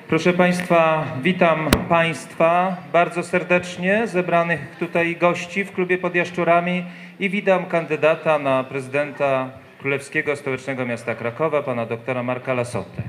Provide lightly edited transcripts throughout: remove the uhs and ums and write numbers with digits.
Proszę Państwa, witam Państwa bardzo serdecznie, zebranych tutaj gości w klubie pod Jaszczurami i witam kandydata na prezydenta Królewskiego Stołecznego Miasta Krakowa, pana doktora Marka Lassotę.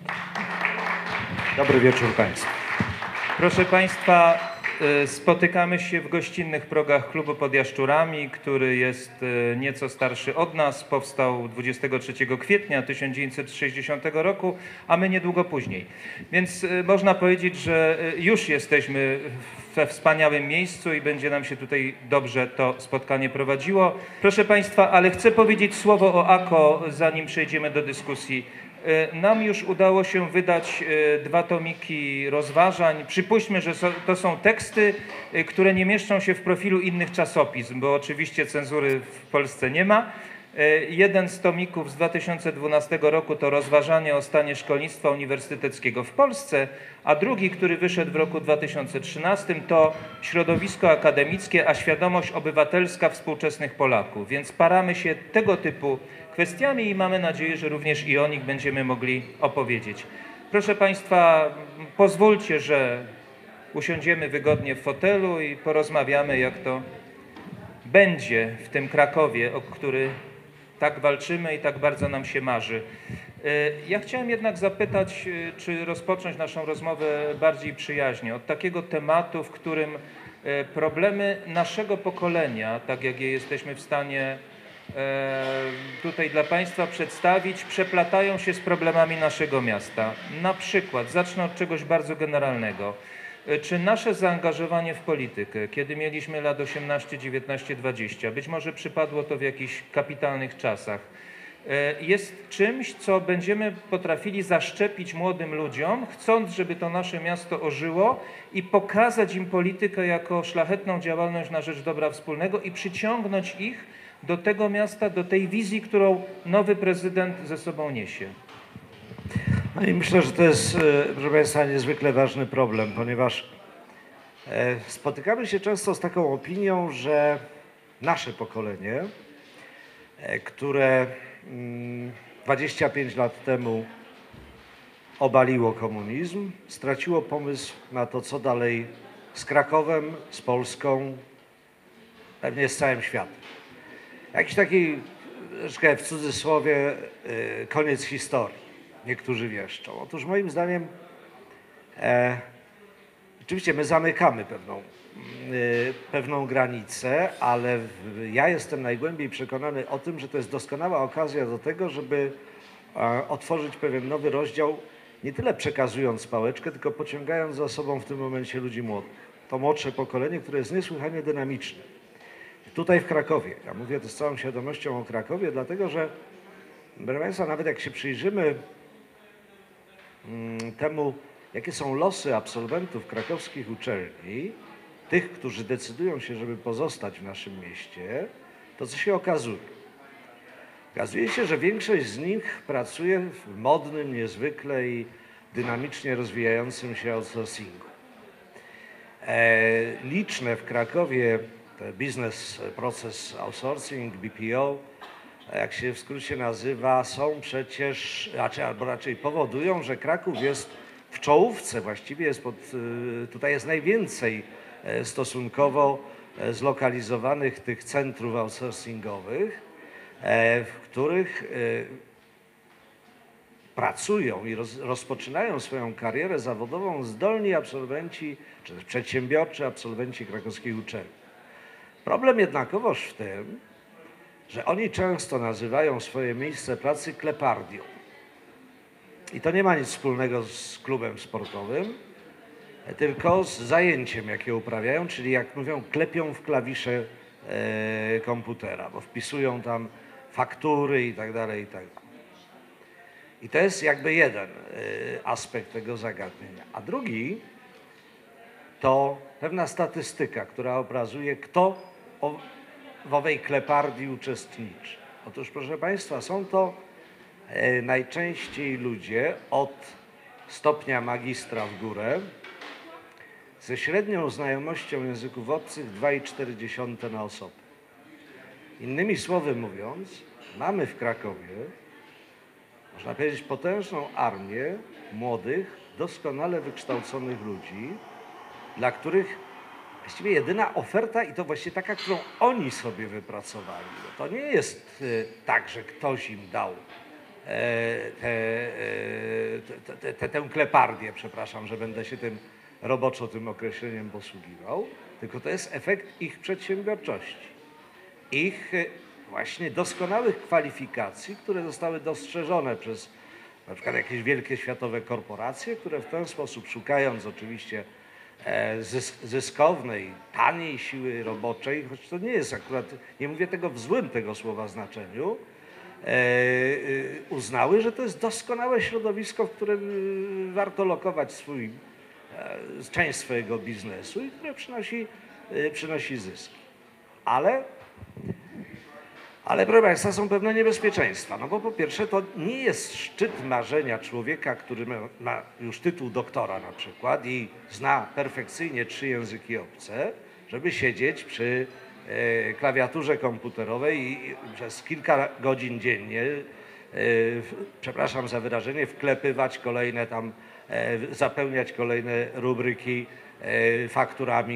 Dobry wieczór Państwu. Proszę Państwa, spotykamy się w gościnnych progach klubu pod Jaszczurami, który jest nieco starszy od nas. Powstał 23 kwietnia 1960 roku, a my niedługo później. Więc można powiedzieć, że już jesteśmy we wspaniałym miejscu i będzie nam się tutaj dobrze to spotkanie prowadziło. Proszę Państwa, ale chcę powiedzieć słowo o AKO, zanim przejdziemy do dyskusji. Nam już udało się wydać 2 tomiki rozważań. Przypuśćmy, że to są teksty, które nie mieszczą się w profilu innych czasopism, bo oczywiście cenzury w Polsce nie ma. Jeden z tomików z 2012 roku to rozważanie o stanie szkolnictwa uniwersyteckiego w Polsce, a drugi, który wyszedł w roku 2013, to środowisko akademickie, a świadomość obywatelska współczesnych Polaków. Więc paramy się tego typu kwestiami i mamy nadzieję, że również i o nich będziemy mogli opowiedzieć. Proszę Państwa, pozwólcie, że usiądziemy wygodnie w fotelu i porozmawiamy, jak to będzie w tym Krakowie, o który tak walczymy i tak bardzo nam się marzy. Ja chciałem jednak zapytać, czy rozpocząć naszą rozmowę bardziej przyjaźnie, od takiego tematu, w którym problemy naszego pokolenia, tak jak je jesteśmy w stanie tutaj dla Państwa przedstawić, przeplatają się z problemami naszego miasta. Na przykład, zacznę od czegoś bardzo generalnego. Czy nasze zaangażowanie w politykę, kiedy mieliśmy lat 18, 19, 20, być może przypadło to w jakichś kapitalnych czasach, jest czymś, co będziemy potrafili zaszczepić młodym ludziom, chcąc, żeby to nasze miasto ożyło i pokazać im politykę jako szlachetną działalność na rzecz dobra wspólnego i przyciągnąć ich do tego miasta, do tej wizji, którą nowy prezydent ze sobą niesie? No i myślę, że to jest, proszę Państwa, niezwykle ważny problem, ponieważ spotykamy się często z taką opinią, że nasze pokolenie, które 25 lat temu obaliło komunizm, straciło pomysł na to, co dalej z Krakowem, z Polską, pewnie z całym światem. Jakiś taki, troszkę w cudzysłowie, koniec historii. Niektórzy wieszczą. Otóż moim zdaniem oczywiście my zamykamy pewną granicę, ale ja jestem najgłębiej przekonany o tym, że to jest doskonała okazja do tego, żeby otworzyć pewien nowy rozdział, nie tyle przekazując pałeczkę, tylko pociągając za sobą w tym momencie ludzi młodych. To młodsze pokolenie, które jest niesłychanie dynamiczne. Tutaj w Krakowie, ja mówię to z całą świadomością o Krakowie, dlatego że, proszę Państwa, nawet jak się przyjrzymy temu, jakie są losy absolwentów krakowskich uczelni, tych, którzy decydują się, żeby pozostać w naszym mieście, to co się okazuje? Okazuje się, że większość z nich pracuje w modnym, niezwykle i dynamicznie rozwijającym się outsourcingu. Liczne w Krakowie te business process outsourcing, BPO, jak się w skrócie nazywa, są przecież, albo raczej powodują, że Kraków jest w czołówce, właściwie jest tutaj jest najwięcej stosunkowo zlokalizowanych tych centrów outsourcingowych, w których pracują i rozpoczynają swoją karierę zawodową zdolni absolwenci, czy też przedsiębiorczy absolwenci krakowskiej uczelni. Problem jednakowoż w tym, że oni często nazywają swoje miejsce pracy klepardią. I to nie ma nic wspólnego z klubem sportowym, tylko z zajęciem, jakie uprawiają, czyli jak mówią, klepią w klawisze komputera, bo wpisują tam faktury i tak dalej, i tak dalej. I to jest jakby jeden aspekt tego zagadnienia. A drugi to pewna statystyka, która obrazuje, kto w owej klepardii uczestniczy. Otóż, proszę Państwa, są to najczęściej ludzie od stopnia magistra w górę, ze średnią znajomością języków obcych 2,4 na osobę. Innymi słowy mówiąc, mamy w Krakowie można powiedzieć, potężną armię młodych, doskonale wykształconych ludzi, dla których właściwie jedyna oferta, i to właściwie taka, którą oni sobie wypracowali, bo to nie jest tak, że ktoś im dał tę klepardię, przepraszam, że będę się roboczo tym określeniem posługiwał, tylko to jest efekt ich przedsiębiorczości, ich właśnie doskonałych kwalifikacji, które zostały dostrzeżone przez na przykład jakieś wielkie światowe korporacje, które w ten sposób, szukając oczywiście zyskownej, taniej siły roboczej, choć to nie jest akurat, nie mówię tego w złym tego słowa znaczeniu, uznały, że to jest doskonałe środowisko, w którym warto lokować część swojego biznesu i które przynosi zyski. Ale proszę Państwa, są pewne niebezpieczeństwa, no bo po pierwsze to nie jest szczyt marzenia człowieka, który ma już tytuł doktora na przykład i zna perfekcyjnie 3 języki obce, żeby siedzieć przy klawiaturze komputerowej i przez kilka godzin dziennie, przepraszam za wyrażenie, wklepywać kolejne tam, zapełniać kolejne rubryki fakturami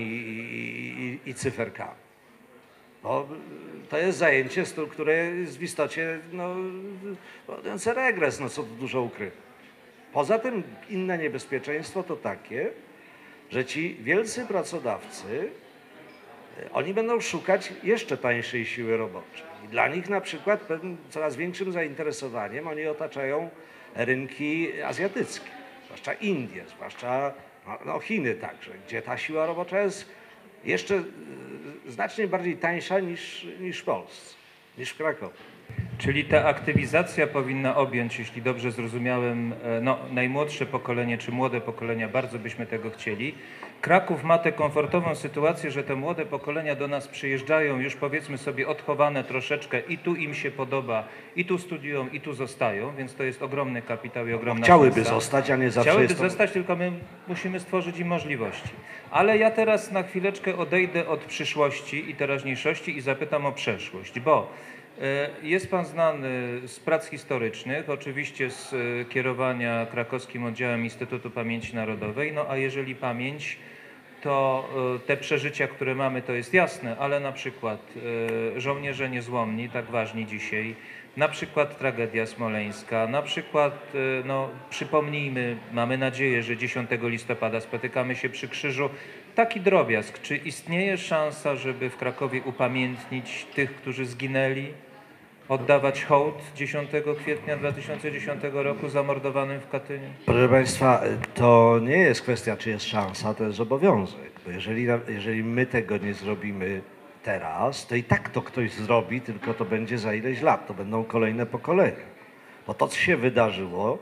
i cyferkami. No, to jest zajęcie, które jest w istocie powodujące regres, no co tu dużo ukrywać. Poza tym inne niebezpieczeństwo to takie, że ci wielcy pracodawcy, oni będą szukać jeszcze tańszej siły roboczej. I dla nich na przykład coraz większym zainteresowaniem oni otaczają rynki azjatyckie, zwłaszcza Indie, zwłaszcza Chiny także, gdzie ta siła robocza jest jeszcze znacznie bardziej tańsza niż w Polsce, niż w Krakowie. Czyli ta aktywizacja powinna objąć, jeśli dobrze zrozumiałem, najmłodsze pokolenie czy młode pokolenia, bardzo byśmy tego chcieli. Kraków ma tę komfortową sytuację, że te młode pokolenia do nas przyjeżdżają już powiedzmy sobie odchowane troszeczkę i tu im się podoba, i tu studiują, i tu zostają, więc to jest ogromny kapitał i ogromna Chciałyby szansa. zostać, a nie zawsze Chciałyby jest to... zostać, tylko my musimy stworzyć im możliwości. Ale ja teraz na chwileczkę odejdę od przyszłości i teraźniejszości i zapytam o przeszłość, bo jest Pan znany z prac historycznych, oczywiście z kierowania krakowskim oddziałem Instytutu Pamięci Narodowej, no a jeżeli pamięć, to te przeżycia, które mamy, to jest jasne, ale na przykład żołnierze niezłomni, tak ważni dzisiaj, na przykład tragedia smoleńska, na przykład, przypomnijmy, mamy nadzieję, że 10 listopada spotykamy się przy krzyżu. Taki drobiazg, czy istnieje szansa, żeby w Krakowie upamiętnić tych, którzy zginęli, oddawać hołd 10 kwietnia 2010 roku zamordowanym w Katyniu? Proszę Państwa, to nie jest kwestia, czy jest szansa, to jest obowiązek. Bo jeżeli my tego nie zrobimy teraz, to i tak to ktoś zrobi, tylko to będzie za ileś lat, to będą kolejne pokolenia. Bo to, co się wydarzyło,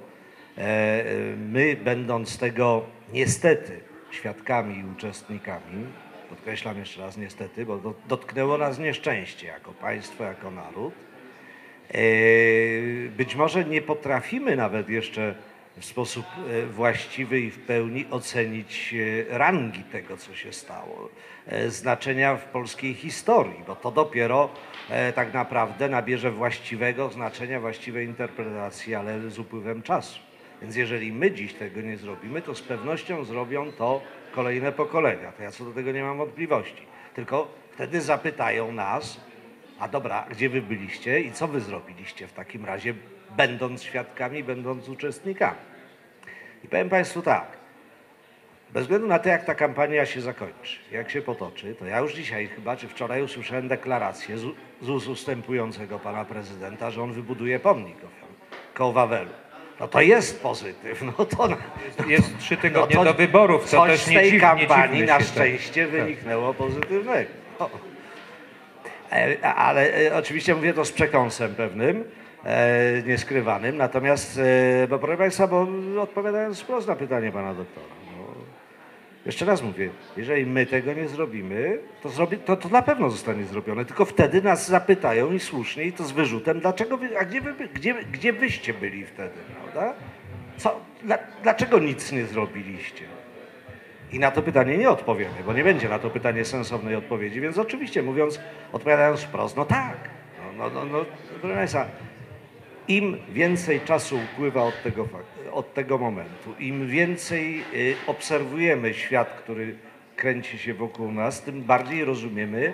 my będąc tego niestety świadkami i uczestnikami, podkreślam jeszcze raz niestety, bo dotknęło nas nieszczęście jako państwo, jako naród, być może nie potrafimy nawet jeszcze w sposób właściwy i w pełni ocenić rangi tego, co się stało, znaczenia w polskiej historii, bo to dopiero tak naprawdę nabierze właściwego znaczenia, właściwej interpretacji, ale z upływem czasu. Więc jeżeli my dziś tego nie zrobimy, to z pewnością zrobią to kolejne pokolenia. To ja co do tego nie mam wątpliwości. Tylko wtedy zapytają nas, a dobra, gdzie wy byliście i co wy zrobiliście w takim razie, będąc świadkami, będąc uczestnikami. I powiem Państwu tak, bez względu na to, jak ta kampania się zakończy, jak się potoczy, to ja już dzisiaj chyba, czy wczoraj usłyszałem deklarację z ust ustępującego pana prezydenta, że on wybuduje pomnik koło Wawelu. No to jest pozytyw. Jest 3 tygodnie do wyborów. To coś też z nie tej dziwnie kampanii na się szczęście wyniknęło pozytywnego. Ale oczywiście mówię to z przekąsem pewnym, nieskrywanym. Natomiast, bo proszę Państwa, bo odpowiadając wprost na pytanie pana doktora, jeszcze raz mówię, jeżeli my tego nie zrobimy, to na pewno zostanie zrobione. Tylko wtedy nas zapytają i słusznie, i to z wyrzutem, dlaczego gdzie wyście byli wtedy, prawda? Dlaczego nic nie zrobiliście? I na to pytanie nie odpowiemy, bo nie będzie na to pytanie sensownej odpowiedzi, więc oczywiście odpowiadając wprost, no tak, proszę Państwa, im więcej czasu upływa od tego momentu, im więcej obserwujemy świat, który kręci się wokół nas, tym bardziej rozumiemy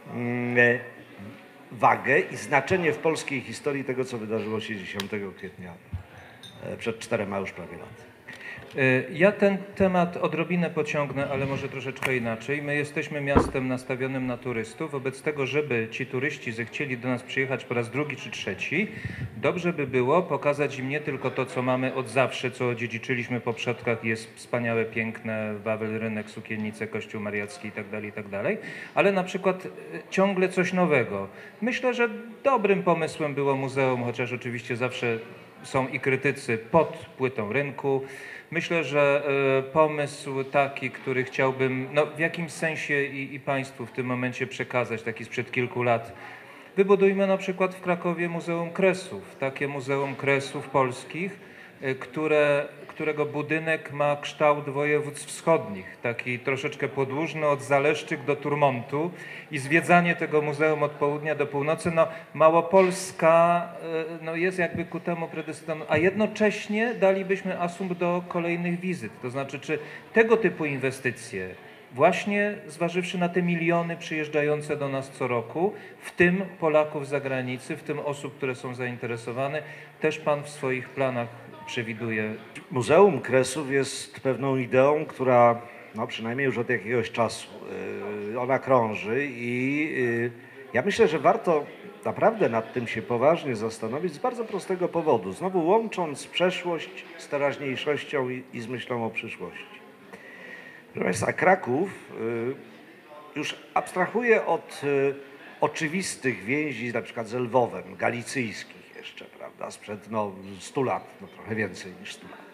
wagę i znaczenie w polskiej historii tego, co wydarzyło się 10 kwietnia przed 4 już prawie laty. Ja ten temat odrobinę pociągnę, ale może troszeczkę inaczej. My jesteśmy miastem nastawionym na turystów. Wobec tego, żeby ci turyści zechcieli do nas przyjechać po raz drugi czy trzeci, dobrze by było pokazać im nie tylko to, co mamy od zawsze, co odziedziczyliśmy po przodkach, jest wspaniałe, piękne, Wawel, rynek, sukiennice, kościół mariacki itd., ale na przykład ciągle coś nowego. Myślę, że dobrym pomysłem było muzeum, chociaż oczywiście zawsze są i krytycy pod płytą rynku. Myślę, że pomysł taki, który chciałbym w jakimś sensie i Państwu w tym momencie przekazać, taki sprzed kilku lat. Wybudujmy na przykład w Krakowie Muzeum Kresów, takie Muzeum Kresów Polskich, którego budynek ma kształt województw wschodnich, taki troszeczkę podłużny od Zaleszczyk do Turmontu i zwiedzanie tego muzeum od południa do północy, Małopolska jest jakby ku temu predestynowana, a jednocześnie dalibyśmy asumpt do kolejnych wizyt, to znaczy czy tego typu inwestycje, właśnie zważywszy na te miliony przyjeżdżające do nas co roku, w tym Polaków z zagranicy, w tym osób, które są zainteresowane, też Pan w swoich planach przewiduje? Muzeum Kresów jest pewną ideą, która przynajmniej już od jakiegoś czasu ona krąży i ja myślę, że warto naprawdę nad tym się poważnie zastanowić z bardzo prostego powodu. Znowu łącząc przeszłość z teraźniejszością i z myślą o przyszłości. Proszę Państwa, Kraków już abstrahuje od oczywistych więzi, na przykład z Lwowem, galicyjskich jeszcze, prawda, sprzed 100 lat, trochę więcej niż 100 lat.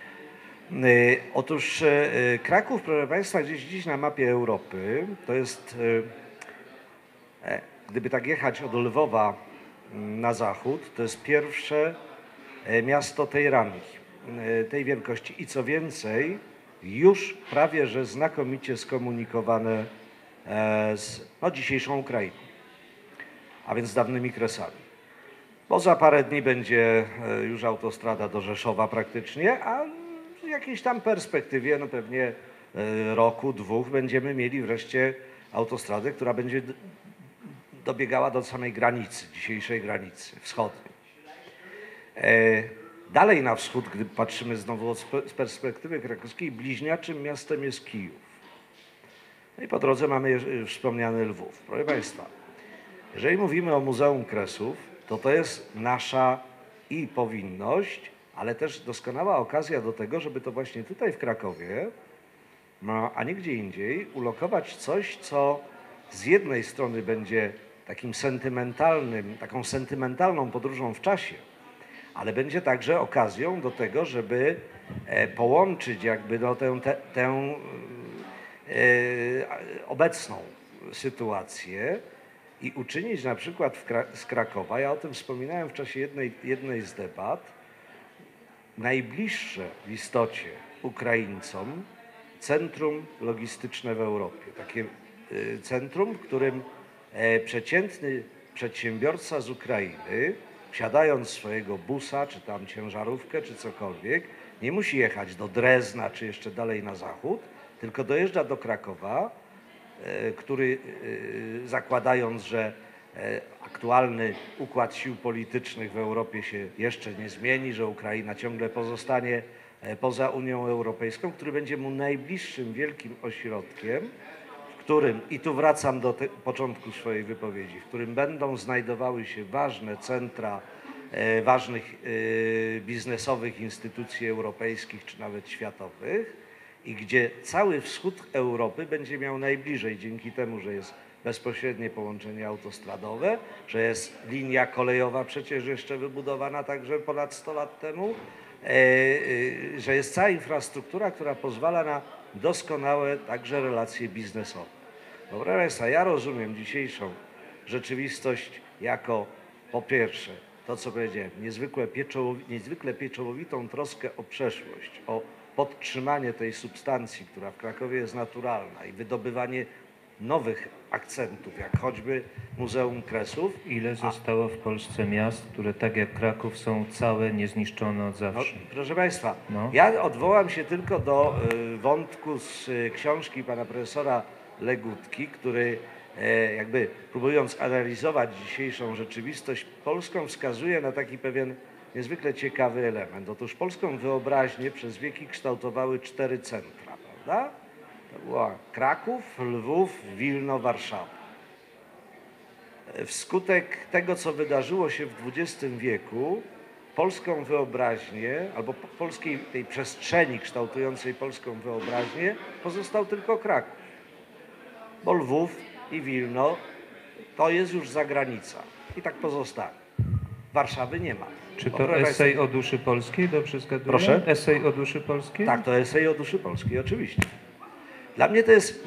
Otóż Kraków, proszę Państwa, gdzieś dziś na mapie Europy, to jest, gdyby tak jechać od Lwowa na zachód, to jest pierwsze miasto tej rangi, tej wielkości i co więcej, już prawie że znakomicie skomunikowane z dzisiejszą Ukrainą, a więc z dawnymi Kresami. Bo za parę dni będzie już autostrada do Rzeszowa praktycznie, a w jakiejś tam perspektywie, pewnie roku, 2 będziemy mieli wreszcie autostradę, która będzie dobiegała do samej granicy, dzisiejszej granicy wschodniej. Dalej na wschód, gdy patrzymy znowu z perspektywy krakowskiej, bliźniaczym miastem jest Kijów. No i po drodze mamy wspomniany Lwów. Proszę Państwa, jeżeli mówimy o Muzeum Kresów, to jest nasza i powinność, ale też doskonała okazja do tego, żeby to właśnie tutaj w Krakowie, a nie gdzie indziej, ulokować coś, co z jednej strony będzie taką sentymentalną podróżą w czasie, ale będzie także okazją do tego, żeby połączyć jakby tę obecną sytuację i uczynić na przykład z Krakowa, ja o tym wspominałem w czasie jednej z debat, najbliższe w istocie Ukraińcom centrum logistyczne w Europie. Takie centrum, w którym przeciętny przedsiębiorca z Ukrainy, wsiadając swojego busa, czy tam ciężarówkę, czy cokolwiek, nie musi jechać do Drezna, czy jeszcze dalej na zachód, tylko dojeżdża do Krakowa, który zakładając, że aktualny układ sił politycznych w Europie się jeszcze nie zmieni, że Ukraina ciągle pozostanie poza Unią Europejską, który będzie mu najbliższym wielkim ośrodkiem, w którym, i tu wracam do początku swojej wypowiedzi, w którym będą znajdowały się ważne centra ważnych biznesowych instytucji europejskich czy nawet światowych i gdzie cały wschód Europy będzie miał najbliżej dzięki temu, że jest bezpośrednie połączenie autostradowe, że jest linia kolejowa przecież jeszcze wybudowana także ponad 100 lat temu, że jest cała infrastruktura, która pozwala na doskonałe także relacje biznesowe. Proszę Państwa, ja rozumiem dzisiejszą rzeczywistość jako po pierwsze to, co powiedziałem, niezwykle pieczołowitą troskę o przeszłość, o podtrzymanie tej substancji, która w Krakowie jest naturalna i wydobywanie nowych akcentów, jak choćby Muzeum Kresów. Ile zostało w Polsce miast, które tak jak Kraków są całe, niezniszczone od No, zawsze? proszę Państwa, No. ja odwołam się tylko do wątku z książki pana profesora Legutki, który jakby próbując analizować dzisiejszą rzeczywistość polską, wskazuje na taki pewien niezwykle ciekawy element. Otóż polską wyobraźnię przez wieki kształtowały 4 centra, prawda? To była Kraków, Lwów, Wilno, Warszawa. Wskutek tego, co wydarzyło się w XX wieku, polską wyobraźnię, albo polskiej tej przestrzeni kształtującej polską wyobraźnię, pozostał tylko Kraków. Bo Lwów i Wilno to jest już zagranica. I tak pozostanie. Warszawy nie ma. Czy Bo, to proszę esej Państwa, o duszy polskiej, dobrze zgaduję? Proszę? Esej o duszy polskiej? tak, to esej o duszy polskiej, oczywiście. Dla mnie to jest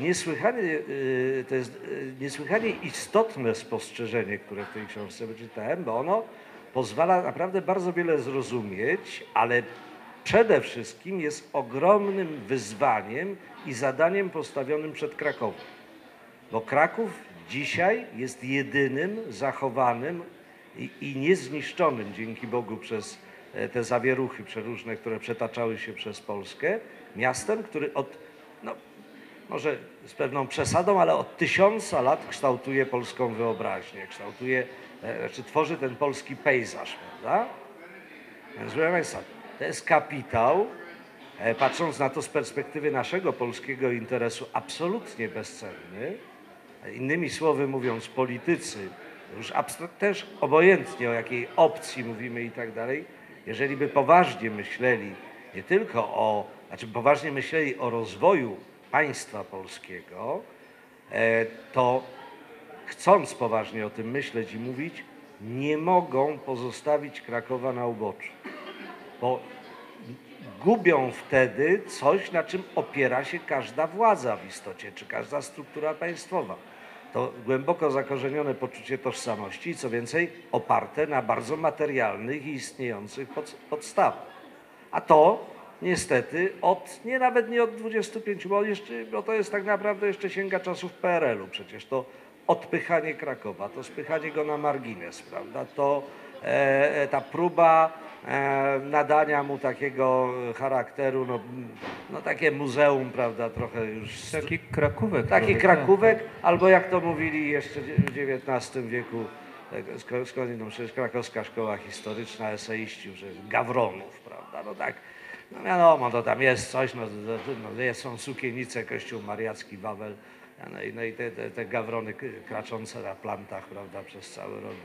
niesłychanie istotne spostrzeżenie, które w tej książce wyczytałem, bo ono pozwala naprawdę bardzo wiele zrozumieć, ale przede wszystkim jest ogromnym wyzwaniem i zadaniem postawionym przed Krakowem. Bo Kraków dzisiaj jest jedynym zachowanym i niezniszczonym, dzięki Bogu, przez te zawieruchy przeróżne, które przetaczały się przez Polskę, miastem, który od, no, może z pewną przesadą, ale od 1000 lat kształtuje polską wyobraźnię, tworzy ten polski pejzaż, prawda? Więc, proszę Państwa, to jest kapitał, patrząc na to z perspektywy naszego polskiego interesu, absolutnie bezcenny. Innymi słowy mówiąc, politycy, już też obojętnie o jakiej opcji mówimy i tak dalej, jeżeli by poważnie myśleli nie tylko poważnie myśleli o rozwoju państwa polskiego, to chcąc poważnie o tym myśleć i mówić, nie mogą pozostawić Krakowa na uboczu, bo gubią wtedy coś, na czym opiera się każda władza w istocie, czy każda struktura państwowa. To głęboko zakorzenione poczucie tożsamości i co więcej oparte na bardzo materialnych i istniejących podstawach. A to niestety nawet nie od 25, bo to jest tak naprawdę jeszcze sięga czasów PRL-u przecież, to odpychanie Krakowa, to spychanie go na margines, prawda, to ta próba nadania mu takiego charakteru, no takie muzeum, prawda, trochę już... Taki Krakówek. Taki Krakówek, albo jak to mówili jeszcze w XIX wieku, skądinąd przecież krakowska szkoła historyczna, eseiści, że Gawronów, prawda, no tak, no wiadomo, to tam jest coś, są sukiennice, kościół mariacki, Wawel, no i te gawrony kraczące na plantach, prawda, przez cały rok.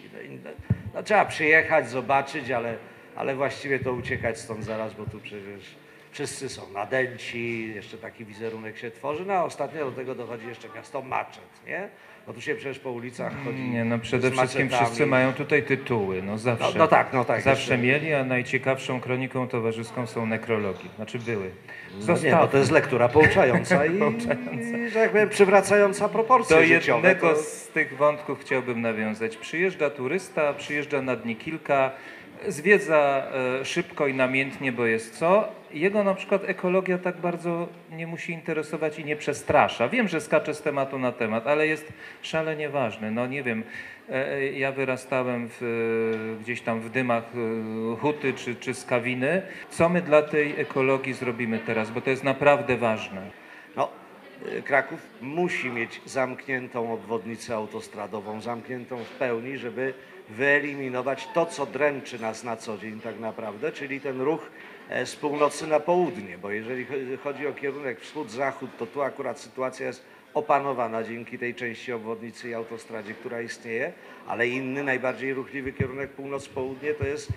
No, trzeba przyjechać, zobaczyć, ale właściwie to uciekać stąd zaraz, bo tu przecież wszyscy są nadęci, jeszcze taki wizerunek się tworzy, no a ostatnio do tego dochodzi jeszcze miasto maczet, nie? Bo tu się przecież po ulicach chodzi. Nie, no przede z wszystkim maczetami. wszyscy mają tutaj tytuły, no zawsze. No tak. Zawsze jeszcze. mieli, a najciekawszą kroniką towarzyską są nekrologi, znaczy były. No nie, bo to jest lektura pouczająca i, że jak powiem, przywracająca proporcje Do życiowe. jednego z tych wątków chciałbym nawiązać. Przyjeżdża turysta, przyjeżdża na dni kilka, zwiedza szybko i namiętnie, bo jest co. Jego na przykład ekologia tak bardzo nie musi interesować i nie przestrasza. Wiem, że skacze z tematu na temat, ale jest szalenie ważny. No nie wiem, ja wyrastałem gdzieś tam w dymach huty czy skawiny. Co my dla tej ekologii zrobimy teraz, bo to jest naprawdę ważne. No, Kraków musi mieć zamkniętą obwodnicę autostradową, zamkniętą w pełni, żeby wyeliminować to, co dręczy nas na co dzień tak naprawdę, czyli ten ruch z północy na południe, bo jeżeli chodzi o kierunek wschód-zachód, to tu akurat sytuacja jest opanowana dzięki tej części obwodnicy i autostradzie, która istnieje, ale inny, najbardziej ruchliwy kierunek północ-południe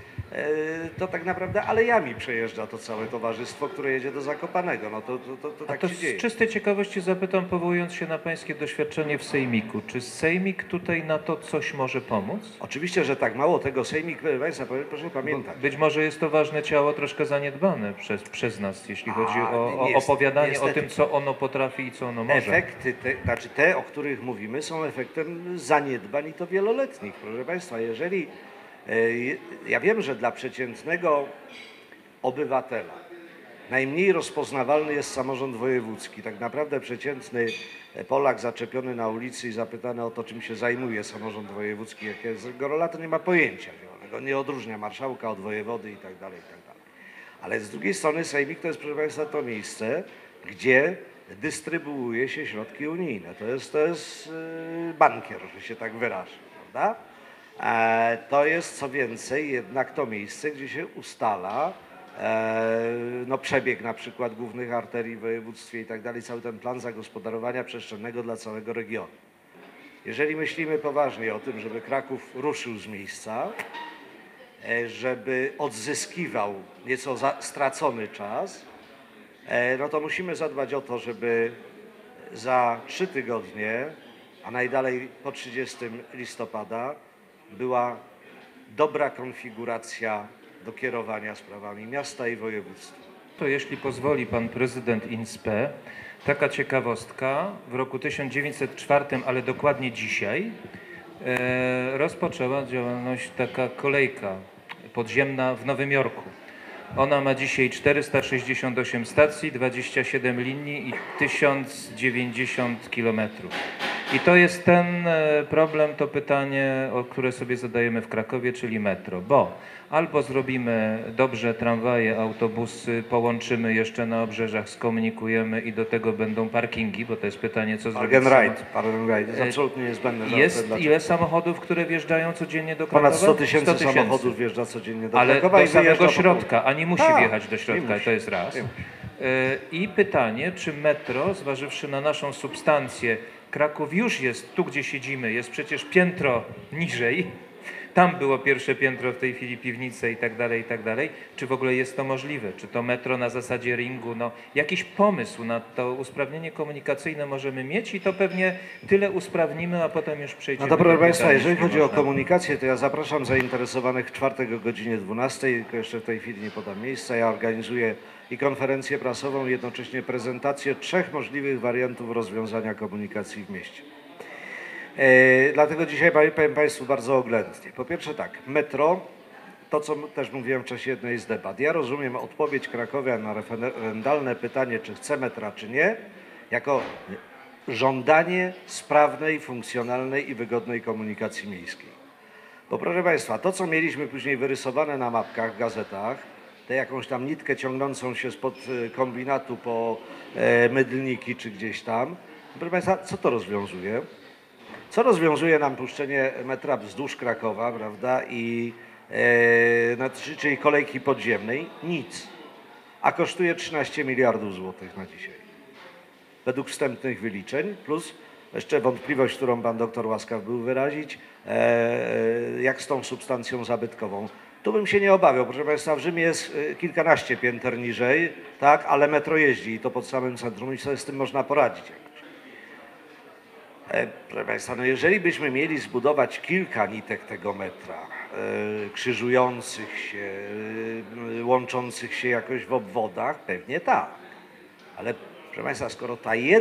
to tak naprawdę alejami przejeżdża to całe towarzystwo, które jedzie do Zakopanego. No to tak To się z dzieje. czystej ciekawości zapytam, powołując się na pańskie doświadczenie w Sejmiku. Czy Sejmik tutaj na to coś może pomóc? Oczywiście, że tak. Mało tego, Sejmik, proszę Państwa, proszę pamiętać. Być może jest to ważne ciało troszkę zaniedbane przez nas, jeśli chodzi o niestety, opowiadanie o tym, co ono potrafi i co ono może. Efekty, te, o których mówimy, są efektem zaniedbań i to wieloletnich. Proszę Państwa, ja wiem, że dla przeciętnego obywatela najmniej rozpoznawalny jest samorząd wojewódzki. Tak naprawdę przeciętny Polak zaczepiony na ulicy i zapytany o to, czym się zajmuje samorząd wojewódzki, jakie jest jego rola, to nie ma pojęcia zielonego. Nie odróżnia marszałka od wojewody i tak dalej, i tak dalej. Ale z drugiej strony sejmik to jest, proszę Państwa, to miejsce, gdzie dystrybuuje się środki unijne. To jest bankier, że się tak wyrażę, prawda? To jest co więcej jednak to miejsce, gdzie się ustala przebieg na przykład głównych arterii w województwie i tak dalej, cały ten plan zagospodarowania przestrzennego dla całego regionu. Jeżeli myślimy poważnie o tym, żeby Kraków ruszył z miejsca, żeby odzyskiwał nieco stracony czas, no to musimy zadbać o to, żeby za 3 tygodnie, a najdalej po 30 listopada, była dobra konfiguracja do kierowania sprawami miasta i województwa. To jeśli pozwoli pan prezydent INSPE, taka ciekawostka, w roku 1904, ale dokładnie dzisiaj, rozpoczęła działalność taka kolejka podziemna w Nowym Jorku. Ona ma dzisiaj 468 stacji, 27 linii i 1090 kilometrów. I to jest ten problem, to pytanie, o które sobie zadajemy w Krakowie, czyli metro, bo albo zrobimy dobrze tramwaje, autobusy, połączymy jeszcze na obrzeżach, skomunikujemy i do tego będą parkingi, bo to jest pytanie, co zrobić. Park and ride jest absolutnie niezbędne. Jest ile samochodów, które wjeżdżają codziennie do Krakowa? Ponad 100 tysięcy samochodów wjeżdża codziennie do ale Krakowa. do samego środka, a nie musi Tak, wjechać do środka, to jest raz. I pytanie, czy metro, zważywszy na naszą substancję, Kraków już jest, tu gdzie siedzimy, jest przecież piętro niżej, tam było pierwsze piętro, w tej chwili piwnice i tak dalej, czy w ogóle jest to możliwe, czy to metro na zasadzie ringu, no jakiś pomysł na to usprawnienie komunikacyjne możemy mieć i to pewnie tyle usprawnimy, a potem już przejdziemy No to proszę do Państwa, pytań, jeżeli jeśli chodzi o można. komunikację, to ja zapraszam zainteresowanych w czwartek o godzinie 12, tylko jeszcze w tej chwili nie podam miejsca. Ja organizuję i konferencję prasową, i jednocześnie prezentację 3 możliwych wariantów rozwiązania komunikacji w mieście. Dlatego dzisiaj powiem Państwu bardzo oględnie. Po pierwsze tak, metro, to co też mówiłem w czasie jednej z debat. Ja rozumiem odpowiedź krakowian na referendalne pytanie, czy chce metra, czy nie, jako żądanie sprawnej, funkcjonalnej i wygodnej komunikacji miejskiej. Bo proszę Państwa, to co mieliśmy później wyrysowane na mapkach w gazetach, tę jakąś tam nitkę ciągnącą się spod kombinatu po Mydlniki czy gdzieś tam, proszę Państwa, co to rozwiązuje? Co rozwiązuje nam puszczenie metra wzdłuż Krakowa, prawda, czyli kolejki podziemnej? Nic. A kosztuje 13 miliardów złotych na dzisiaj. Według wstępnych wyliczeń, plus jeszcze wątpliwość, którą pan doktor łaskaw był wyrazić, jak z tą substancją zabytkową. Tu bym się nie obawiał, proszę Państwa, w Rzymie jest kilkanaście pięter niżej, tak, ale metro jeździ i to pod samym centrum i sobie z tym można poradzić jakoś. Proszę Państwa, no jeżeli byśmy mieli zbudować kilka nitek tego metra, krzyżujących się, łączących się jakoś w obwodach, pewnie tak. Ale proszę Państwa, skoro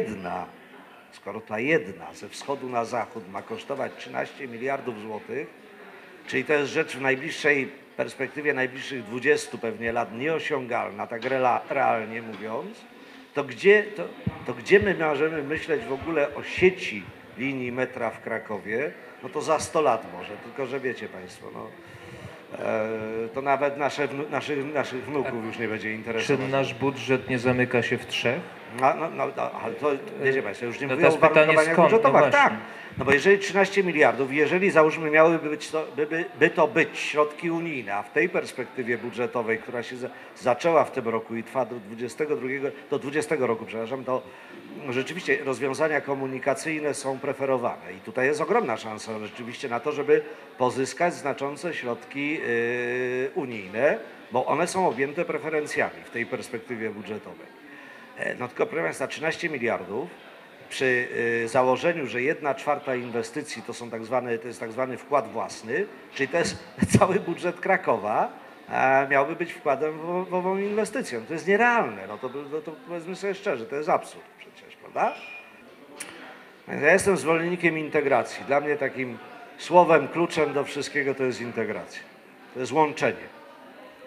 ta jedna ze wschodu na zachód ma kosztować 13 miliardów złotych, czyli to jest rzecz w najbliższej perspektywie, najbliższych 20 pewnie lat nieosiągalna, tak realnie mówiąc, to gdzie my możemy myśleć w ogóle o sieci linii metra w Krakowie? No to za 100 lat może, tylko że wiecie Państwo, no, to nawet naszych wnuków już nie będzie interesować. Czy nasz budżet nie zamyka się w 3? Ale to, wiecie Państwo, już nie No mówię o to jest pytanie uwarunkowaniach skąd? No budżetowych. Tak, właśnie. no bo jeżeli 13 miliardów, jeżeli załóżmy miałyby być środki unijne, a w tej perspektywie budżetowej, która się zaczęła w tym roku i trwa do 20 roku, przepraszam, to rzeczywiście rozwiązania komunikacyjne są preferowane i tutaj jest ogromna szansa rzeczywiście na to, żeby pozyskać znaczące środki unijne, bo one są objęte preferencjami w tej perspektywie budżetowej. No tylko proszę Państwa, 13 miliardów przy założeniu, że 1/4 inwestycji to jest tak zwany wkład własny, czyli to jest cały budżet Krakowa, miałby być wkładem w ową inwestycją. To jest nierealne, no to powiedzmy sobie szczerze, to jest absurd przecież, prawda? Ja jestem zwolennikiem integracji. Dla mnie takim słowem, kluczem do wszystkiego to jest integracja. To jest łączenie.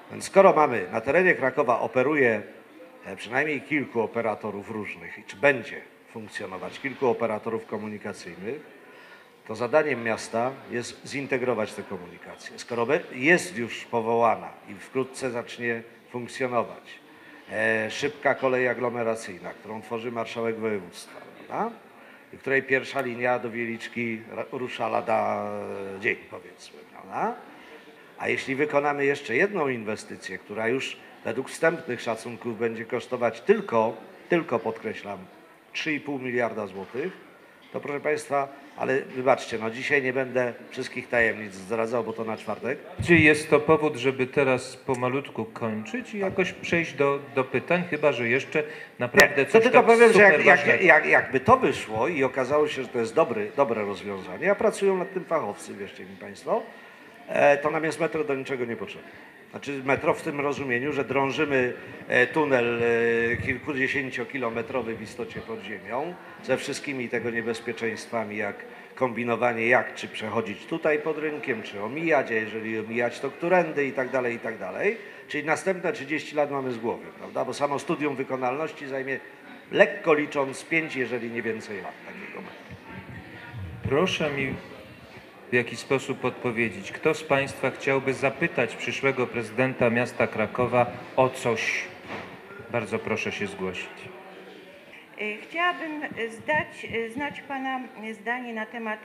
Więc skoro mamy na terenie Krakowa operuje przynajmniej kilku operatorów różnych i czy będzie funkcjonować kilku operatorów komunikacyjnych, to zadaniem miasta jest zintegrować te komunikacje. Skoro jest już powołana i wkrótce zacznie funkcjonować szybka kolej aglomeracyjna, którą tworzy marszałek województwa, prawda? I której pierwsza linia do Wieliczki rusza lada dzień, powiedzmy, prawda? A jeśli wykonamy jeszcze jedną inwestycję, która już według wstępnych szacunków będzie kosztować tylko podkreślam, 3,5 miliarda złotych, to proszę Państwa, ale wybaczcie, no dzisiaj nie będę wszystkich tajemnic zdradzał, bo to na czwartek. Czy jest to powód, żeby teraz pomalutku kończyć i jakoś przejść do pytań, chyba że jeszcze naprawdę To coś tylko tak powiem, że super ważnego. jakby to wyszło i okazało się, że to jest dobre rozwiązanie, a pracują nad tym fachowcy, wierzcie mi Państwo, to nam jest metro do niczego nie potrzebne. Znaczy metro w tym rozumieniu, że drążymy tunel kilkudziesięciokilometrowy w istocie pod ziemią, ze wszystkimi tego niebezpieczeństwami, jak kombinowanie, czy przechodzić tutaj pod rynkiem, czy omijać, a jeżeli omijać, to którędy i tak dalej, i tak dalej. Czyli następne 30 lat mamy z głowy, prawda? Bo samo studium wykonalności zajmie, lekko licząc, 5, jeżeli nie więcej lat takiego metra. Proszę mi w jakiś sposób odpowiedzieć, kto z Państwa chciałby zapytać przyszłego prezydenta miasta Krakowa o coś? Bardzo proszę się zgłosić. Chciałabym znać Pana zdanie na temat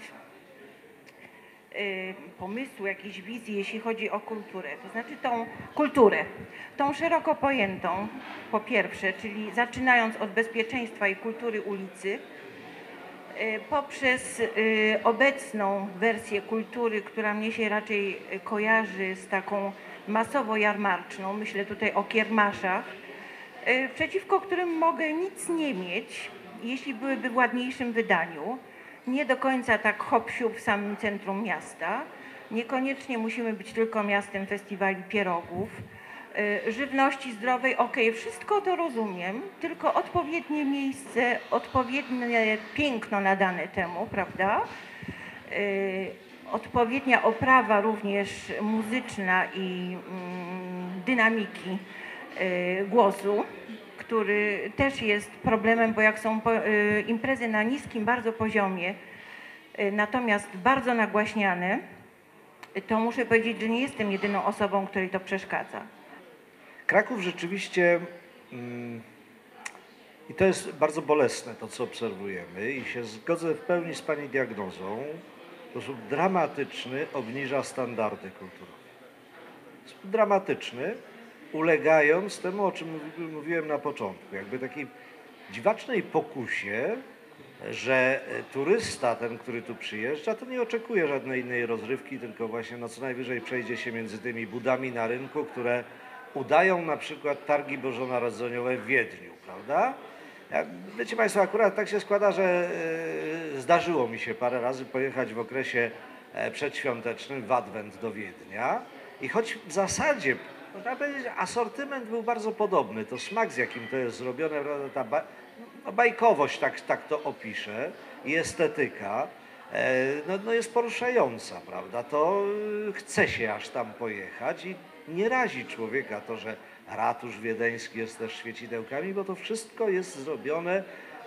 pomysłu, jakiejś wizji, jeśli chodzi o kulturę. To znaczy tą kulturę, tą szeroko pojętą, po pierwsze, czyli zaczynając od bezpieczeństwa i kultury ulicy, poprzez obecną wersję kultury, która mnie się raczej kojarzy z taką masowo jarmarczną, myślę tutaj o kiermaszach, przeciwko którym mogę nic nie mieć, jeśli byłyby w ładniejszym wydaniu, nie do końca tak hop-siup w samym centrum miasta, niekoniecznie musimy być tylko miastem festiwali pierogów, żywności zdrowej, wszystko to rozumiem, tylko odpowiednie miejsce, odpowiednie piękno nadane temu, prawda? Odpowiednia oprawa również muzyczna i dynamiki głosu, który też jest problemem, bo jak są imprezy na niskim bardzo poziomie, natomiast bardzo nagłaśniane, to muszę powiedzieć, że nie jestem jedyną osobą, której to przeszkadza. Kraków rzeczywiście, i to jest bardzo bolesne to, co obserwujemy i się zgodzę w pełni z Pani diagnozą, w sposób dramatyczny obniża standardy kulturowe. W sposób dramatyczny, ulegając temu, o czym mówiłem na początku, jakby takiej dziwacznej pokusie, że turysta, ten, który tu przyjeżdża, to nie oczekuje żadnej innej rozrywki, tylko właśnie no co najwyżej przejdzie się między tymi budami na rynku, które udają na przykład targi bożonarodzeniowe w Wiedniu, prawda? Wiecie Państwo, akurat tak się składa, że zdarzyło mi się parę razy pojechać w okresie przedświątecznym w Adwent do Wiednia i choć w zasadzie, można powiedzieć, asortyment był bardzo podobny, to smak, z jakim to jest zrobione, prawda, ta bajkowość, tak to opiszę, i estetyka, no jest poruszająca, prawda? To chce się aż tam pojechać i nie razi człowieka to, że ratusz wiedeński jest też świecidełkami, bo to wszystko jest zrobione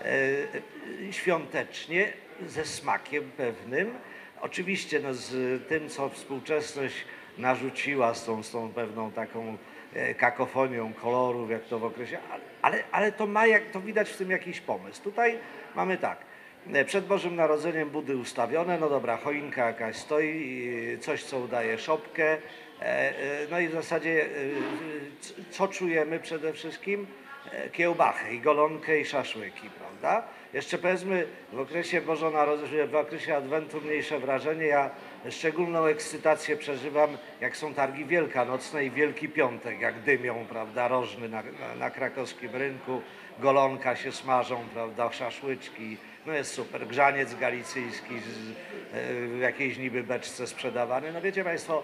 świątecznie, ze smakiem pewnym. Oczywiście no, z tym, co współczesność narzuciła, z tą pewną taką kakofonią kolorów, jak to w okresie, ale to ma, jak to widać w tym jakiś pomysł. Tutaj mamy tak, przed Bożym Narodzeniem budy ustawione, no dobra, choinka jakaś stoi, coś co udaje szopkę, no i w zasadzie co czujemy przede wszystkim? Kiełbachę i golonkę i szaszłyki, prawda? Jeszcze powiedzmy w okresie w okresie Adwentu mniejsze wrażenie, ja szczególną ekscytację przeżywam, jak są targi wielkanocne i Wielki Piątek, jak dymią, prawda, rożny na krakowskim rynku, golonka się smażą, prawda, szaszłyczki, no jest super, grzaniec galicyjski w jakiejś niby beczce sprzedawany, no wiecie Państwo,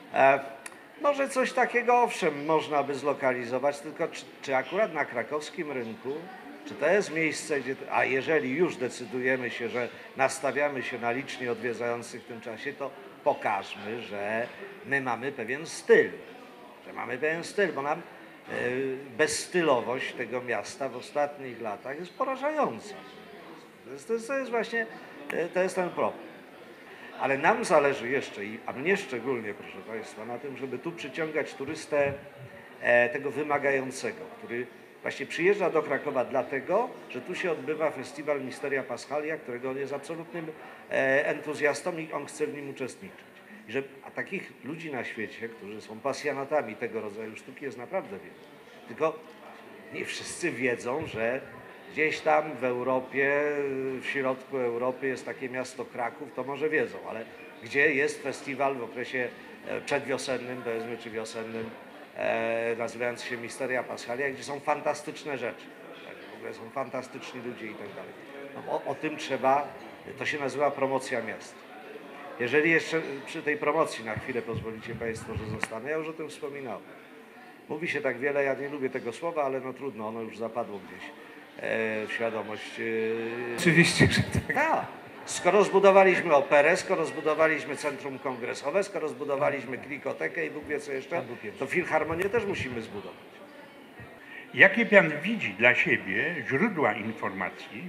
może coś takiego owszem można by zlokalizować, tylko czy akurat na krakowskim rynku, czy to jest miejsce, gdzie, a jeżeli już decydujemy się, że nastawiamy się na licznie odwiedzających w tym czasie, to pokażmy, że my mamy pewien styl, że że mamy pewien styl, bo nam bezstylowość tego miasta w ostatnich latach jest porażająca. To jest właśnie, to jest ten problem. Ale nam zależy jeszcze, a mnie szczególnie, proszę Państwa, na tym, żeby tu przyciągać turystę tego wymagającego, który właśnie przyjeżdża do Krakowa dlatego, że tu się odbywa festiwal Misteria Paschalia, którego on jest absolutnym entuzjastą i on chce w nim uczestniczyć. A takich ludzi na świecie, którzy są pasjonatami tego rodzaju sztuki, jest naprawdę wielu. Tylko nie wszyscy wiedzą, że gdzieś tam w Europie, w środku Europy jest takie miasto Kraków, to może wiedzą, ale gdzie jest festiwal w okresie przedwiosennym, powiedzmy, czy wiosennym, nazywający się Misteria Paschalia, gdzie są fantastyczne rzeczy, tak, w ogóle są fantastyczni ludzie i tak dalej. No, o tym trzeba, to się nazywa promocja miasta. Jeżeli jeszcze przy tej promocji na chwilę pozwolicie Państwo, że zostanę, ja już o tym wspominałem. Mówi się tak wiele, ja nie lubię tego słowa, ale no trudno, ono już zapadło gdzieś w świadomość. Oczywiście, że tak. Tak. Skoro zbudowaliśmy operę, skoro zbudowaliśmy centrum kongresowe, skoro zbudowaliśmy klikotekę i Bóg wie co jeszcze, to filharmonię też musimy zbudować. Jakie pan widzi dla siebie źródła informacji?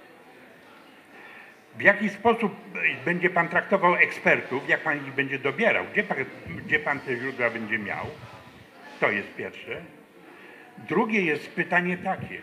W jaki sposób będzie pan traktował ekspertów, jak pan ich będzie dobierał? Gdzie pan te źródła będzie miał? To jest pierwsze. Drugie jest pytanie takie.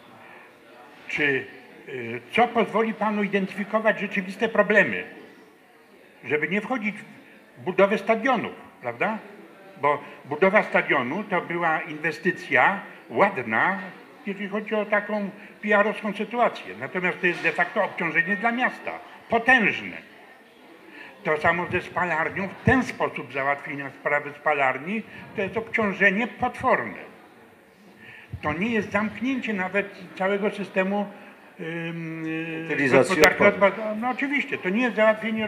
Co pozwoli panu identyfikować rzeczywiste problemy? Żeby nie wchodzić w budowę stadionów, prawda? Bo budowa stadionu to była inwestycja ładna, jeżeli chodzi o taką PR-owską sytuację. Natomiast to jest de facto obciążenie dla miasta, potężne. To samo ze spalarnią, w ten sposób załatwienia sprawy spalarni, to jest obciążenie potworne. To nie jest zamknięcie nawet całego systemu gospodarki odpadów. No oczywiście, to nie jest załatwienie.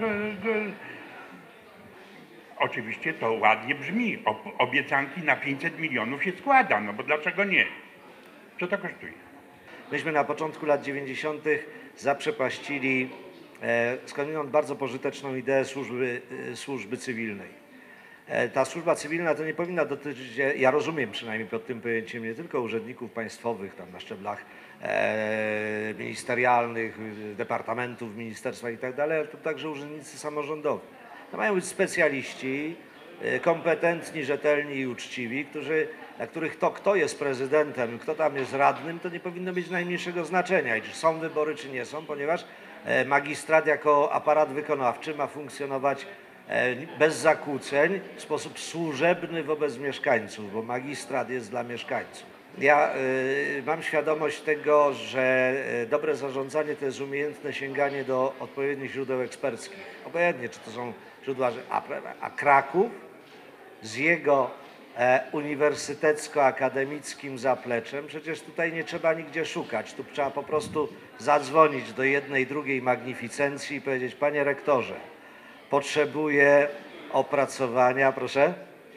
Oczywiście to ładnie brzmi. Obiecanki na 500 milionów się składa, no bo dlaczego nie? Co to kosztuje? Myśmy na początku lat 90. zaprzepaścili skądinąd bardzo pożyteczną ideę służby cywilnej. Ta służba cywilna to nie powinna dotyczyć, ja rozumiem przynajmniej pod tym pojęciem, nie tylko urzędników państwowych tam na szczeblach ministerialnych, departamentów, ministerstwa i tak dalej, ale to także urzędnicy samorządowi. To mają być specjaliści, kompetentni, rzetelni i uczciwi, dla których to, kto jest prezydentem, kto tam jest radnym, to nie powinno mieć najmniejszego znaczenia i czy są wybory, czy nie są, ponieważ magistrat jako aparat wykonawczy ma funkcjonować bez zakłóceń, w sposób służebny wobec mieszkańców, bo magistrat jest dla mieszkańców. Ja mam świadomość tego, że dobre zarządzanie to jest umiejętne sięganie do odpowiednich źródeł eksperckich. Obojętnie, czy to są źródła, a Kraków z jego uniwersytecko-akademickim zapleczem, przecież tutaj nie trzeba nigdzie szukać. Tu trzeba po prostu zadzwonić do jednej, drugiej magnificencji i powiedzieć: panie rektorze, potrzebuję opracowania, proszę?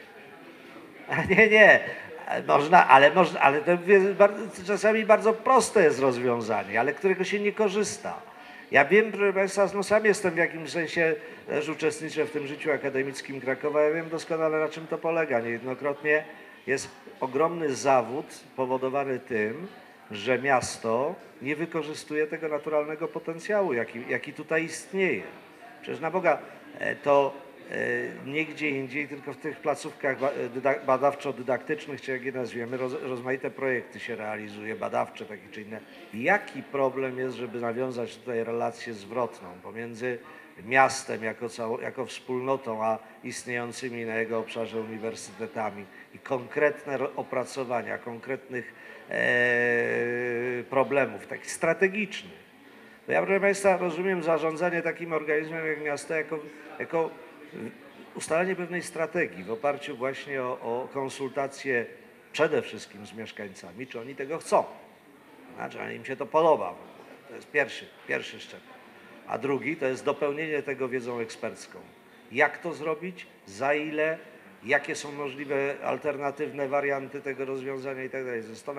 Nie, ale to jest czasami bardzo proste jest rozwiązanie, ale którego się nie korzysta. Ja wiem, proszę Państwa, no sam jestem w jakimś sensie, też uczestniczę w tym życiu akademickim Krakowa, ja wiem doskonale, na czym to polega. Niejednokrotnie jest ogromny zawód powodowany tym, że miasto nie wykorzystuje tego naturalnego potencjału, jaki tutaj istnieje. Przecież na Boga, to nie gdzie indziej, tylko w tych placówkach badawczo-dydaktycznych, czy jak je nazwiemy, rozmaite projekty się realizuje, badawcze takie czy inne. Jaki problem jest, żeby nawiązać tutaj relację zwrotną pomiędzy miastem jako wspólnotą, a istniejącymi na jego obszarze uniwersytetami i konkretne opracowania konkretnych problemów, takich strategicznych. Bo ja, proszę Państwa, rozumiem zarządzanie takim organizmem jak miasto jako ustalenie pewnej strategii w oparciu właśnie o konsultacje przede wszystkim z mieszkańcami, czy oni tego chcą, znaczy, im się to podoba. To jest pierwszy szczebel. A drugi to jest dopełnienie tego wiedzą ekspercką. Jak to zrobić, za ile, jakie są możliwe alternatywne warianty tego rozwiązania i tak dalej.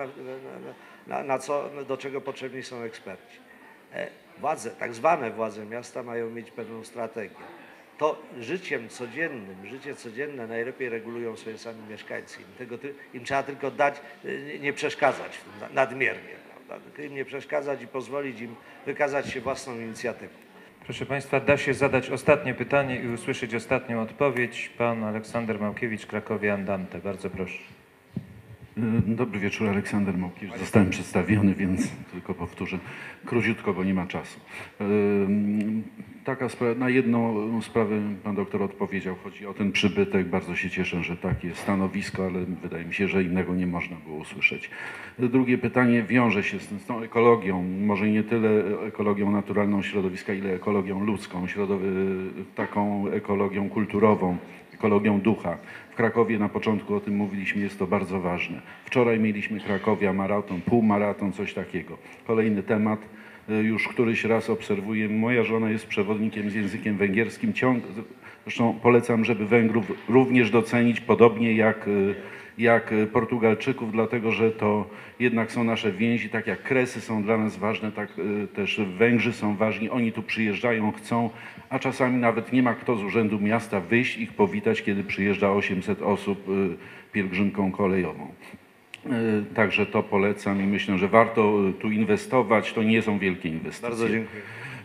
Do czego potrzebni są eksperci. Władze, tak zwane władze miasta mają mieć pewną strategię. to życie codzienne najlepiej regulują sobie sami mieszkańcy. Im trzeba tylko dać, nie przeszkadzać w tym nadmiernie, prawda? Tylko im nie przeszkadzać i pozwolić im wykazać się własną inicjatywą. Proszę Państwa, da się zadać ostatnie pytanie i usłyszeć ostatnią odpowiedź. Pan Aleksander Małkiewicz, Krakowie Andante. Bardzo proszę. Dobry wieczór, Aleksander Małkiewicz. Zostałem przedstawiony, więc tylko powtórzę króciutko, bo nie ma czasu. Taka sprawa, na jedną sprawę pan doktor odpowiedział. Chodzi o ten przybytek. Bardzo się cieszę, że takie stanowisko, ale wydaje mi się, że innego nie można było usłyszeć. Drugie pytanie wiąże się z tą ekologią. Może nie tyle ekologią naturalną środowiska, ile ekologią ludzką, taką ekologią kulturową, ekologią ducha. W Krakowie na początku o tym mówiliśmy, jest to bardzo ważne. Wczoraj mieliśmy Krakowia maraton, półmaraton, coś takiego. Kolejny temat, już któryś raz obserwuję. Moja żona jest przewodnikiem z językiem węgierskim. Zresztą polecam, żeby Węgrów również docenić, podobnie jak Portugalczyków, dlatego że to jednak są nasze więzi, tak jak Kresy są dla nas ważne, tak też Węgrzy są ważni. Oni tu przyjeżdżają, chcą, a czasami nawet nie ma kto z urzędu miasta wyjść, ich powitać, kiedy przyjeżdża 800 osób pielgrzymką kolejową. Także to polecam i myślę, że warto tu inwestować. To nie są wielkie inwestycje. Bardzo dziękuję.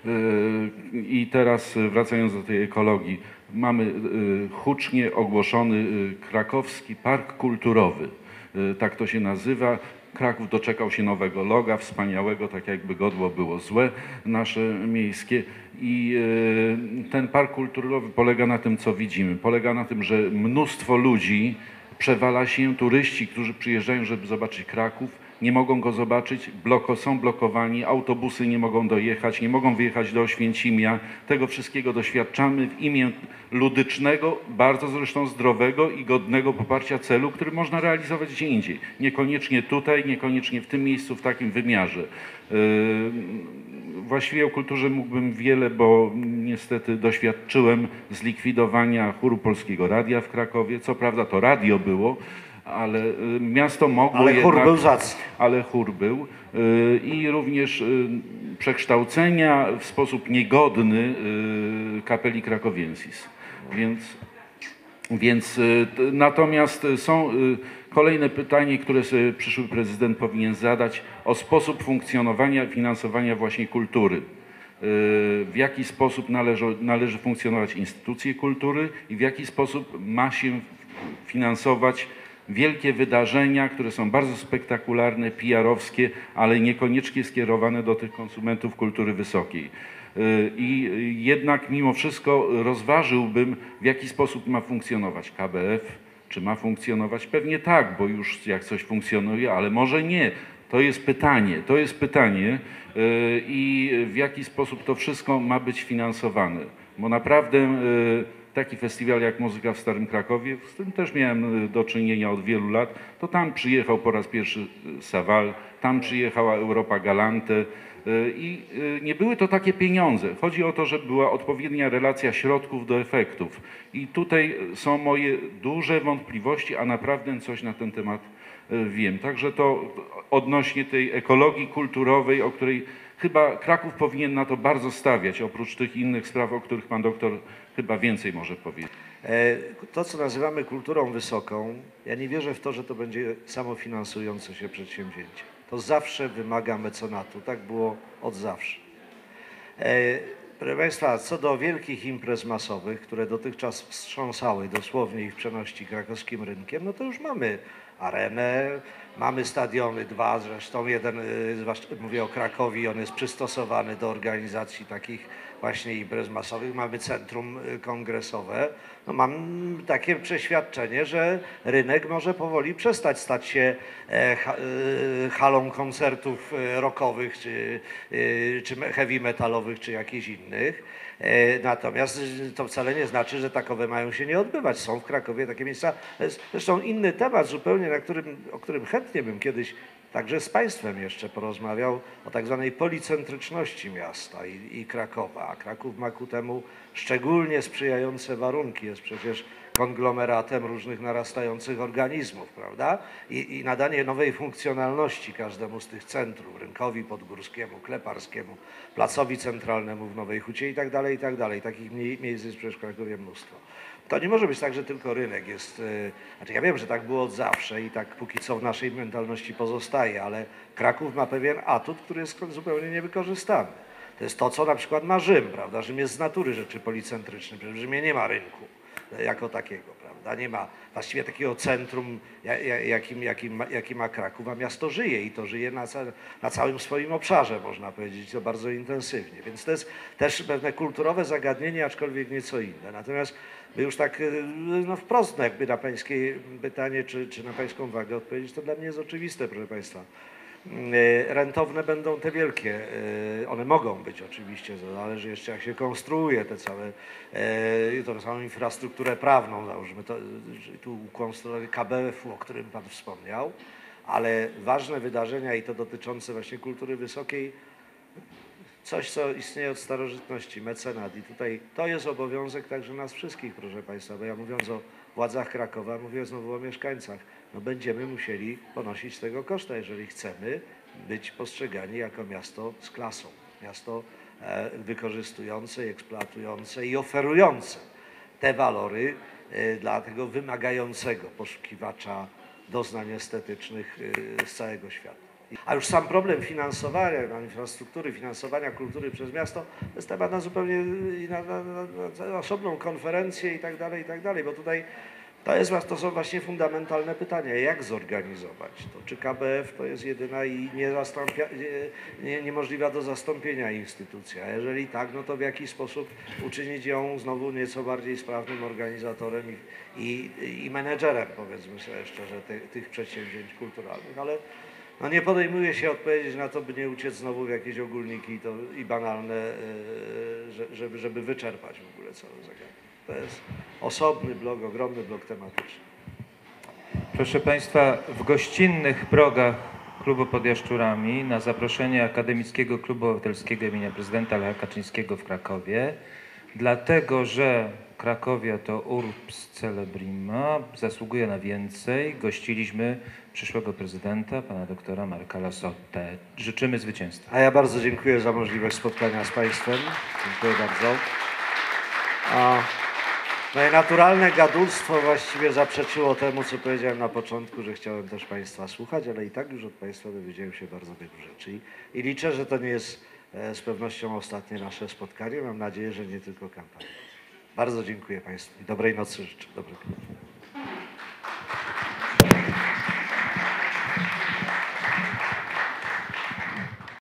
I teraz wracając do tej ekologii. Mamy hucznie ogłoszony Krakowski Park Kulturowy. Tak to się nazywa. Kraków doczekał się nowego loga, wspaniałego, tak jakby godło było złe, nasze miejskie. I ten park kulturowy polega na tym, co widzimy. Polega na tym, że mnóstwo ludzi przewala się, turyści, którzy przyjeżdżają, żeby zobaczyć Kraków, nie mogą go zobaczyć, są blokowani, autobusy nie mogą dojechać, nie mogą wyjechać do Oświęcimia. Tego wszystkiego doświadczamy w imię ludycznego, bardzo zresztą zdrowego i godnego poparcia celu, który można realizować gdzie indziej. Niekoniecznie tutaj, niekoniecznie w tym miejscu, w takim wymiarze. Właściwie o kulturze mógłbym wiele, bo niestety doświadczyłem zlikwidowania chóru Polskiego Radia w Krakowie. Co prawda to radio było, ale miasto mogło Ale chór jednak, był zacny. ale chór był. I również przekształcenia w sposób niegodny kapeli Krakowiensis. Natomiast są kolejne pytanie, które sobie przyszły prezydent powinien zadać o sposób funkcjonowania, finansowania właśnie kultury. W jaki sposób należy funkcjonować instytucje kultury i w jaki sposób ma się finansować wielkie wydarzenia, które są bardzo spektakularne, PR-owskie, ale niekoniecznie skierowane do tych konsumentów kultury wysokiej. I jednak mimo wszystko rozważyłbym, w jaki sposób ma funkcjonować KBF, czy ma funkcjonować? Pewnie tak, bo już jak coś funkcjonuje, ale może nie. To jest pytanie i w jaki sposób to wszystko ma być finansowane. Bo naprawdę taki festiwal jak Muzyka w Starym Krakowie, z tym też miałem do czynienia od wielu lat, to tam przyjechał po raz pierwszy Sawal, tam przyjechała Europa Galante i nie były to takie pieniądze. Chodzi o to, żeby była odpowiednia relacja środków do efektów. I tutaj są moje duże wątpliwości, a naprawdę coś na ten temat wiem. Także to odnośnie tej ekologii kulturowej, o której chyba Kraków powinien na to bardzo stawiać, oprócz tych innych spraw, o których pan doktor chyba więcej może powiedzieć. To, co nazywamy kulturą wysoką, ja nie wierzę w to, że to będzie samofinansujące się przedsięwzięcie. To zawsze wymaga mecenatu. Tak było od zawsze. Proszę Państwa, co do wielkich imprez masowych, które dotychczas wstrząsały dosłownie i w przenośni krakowskim rynkiem, no to już mamy arenę, mamy stadiony, dwa, zresztą jeden, mówię o Krakowie, on jest przystosowany do organizacji takich właśnie imprez masowych, mamy centrum kongresowe. No mam takie przeświadczenie, że rynek może powoli przestać stać się halą koncertów rockowych, czy heavy metalowych, czy jakichś innych. Natomiast to wcale nie znaczy, że takowe mają się nie odbywać. Są w Krakowie takie miejsca. Zresztą inny temat zupełnie, o którym chętnie bym kiedyś także z Państwem jeszcze porozmawiał, o tak zwanej policentryczności miasta i Krakowa. A Kraków ma ku temu szczególnie sprzyjające warunki. Jest przecież konglomeratem różnych narastających organizmów, prawda? I nadanie nowej funkcjonalności każdemu z tych centrów, Rynkowi Podgórskiemu, Kleparskiemu, Placowi Centralnemu w Nowej Hucie i tak dalej, i tak dalej. Takich miejsc jest przecież w Krakowie mnóstwo. To nie może być tak, że tylko rynek jest, znaczy ja wiem, że tak było od zawsze i tak póki co w naszej mentalności pozostaje, ale Kraków ma pewien atut, który jest zupełnie niewykorzystany. To jest to, co na przykład ma Rzym, prawda? Rzym jest z natury rzeczy policentryczny, przecież w Rzymie nie ma rynku jako takiego, prawda? Nie ma właściwie takiego centrum, jakim ma Kraków, a miasto żyje i to żyje na całym swoim obszarze, można powiedzieć, to bardzo intensywnie. Więc to jest też pewne kulturowe zagadnienie, aczkolwiek nieco inne. Natomiast by już tak no wprost jakby na pańskie pytanie, czy na pańską wagę odpowiedzieć, to dla mnie jest oczywiste, proszę państwa. Rentowne będą te wielkie, one mogą być oczywiście, zależy jeszcze jak się konstruuje tę całą infrastrukturę prawną, załóżmy, tu konstruowanie KBF-u, o którym pan wspomniał, ale ważne wydarzenia i to dotyczące właśnie kultury wysokiej, coś co istnieje od starożytności, mecenat i tutaj to jest obowiązek także nas wszystkich, proszę państwa, bo ja mówiąc o władzach Krakowa, mówię znowu o mieszkańcach, no będziemy musieli ponosić tego koszta, jeżeli chcemy być postrzegani jako miasto z klasą, miasto wykorzystujące, eksploatujące i oferujące te walory dla tego wymagającego poszukiwacza doznań estetycznych z całego świata. A już sam problem finansowania infrastruktury, finansowania kultury przez miasto to jest temat na zupełnie na osobną konferencję i tak dalej, bo tutaj to są właśnie fundamentalne pytania, jak zorganizować to, czy KBF to jest jedyna i niemożliwa do zastąpienia instytucja, a jeżeli tak, no to w jaki sposób uczynić ją znowu nieco bardziej sprawnym organizatorem i menedżerem, powiedzmy sobie szczerze, tych przedsięwzięć kulturalnych, ale no nie podejmuje się odpowiedzieć na to, by nie uciec znowu w jakieś ogólniki i banalne, żeby wyczerpać w ogóle cały zagadnienie. To jest osobny blok, ogromny blok tematyczny. Proszę Państwa, w gościnnych progach Klubu pod Jaszczurami na zaproszenie Akademickiego Klubu Obywatelskiego imienia prezydenta Lecha Kaczyńskiego w Krakowie, dlatego że Krakowia to urbs celebrima, zasługuje na więcej, gościliśmy przyszłego prezydenta, pana doktora Marka Lassotę. Życzymy zwycięstwa. A ja bardzo dziękuję za możliwość spotkania z Państwem. Dziękuję bardzo. Moje naturalne gadulstwo właściwie zaprzeczyło temu, co powiedziałem na początku, że chciałem też Państwa słuchać, ale i tak już od Państwa dowiedziałem się bardzo wielu rzeczy. I liczę, że to nie jest z pewnością ostatnie nasze spotkanie. Mam nadzieję, że nie tylko kampania. Bardzo dziękuję Państwu i dobrej nocy życzę. Dobrego.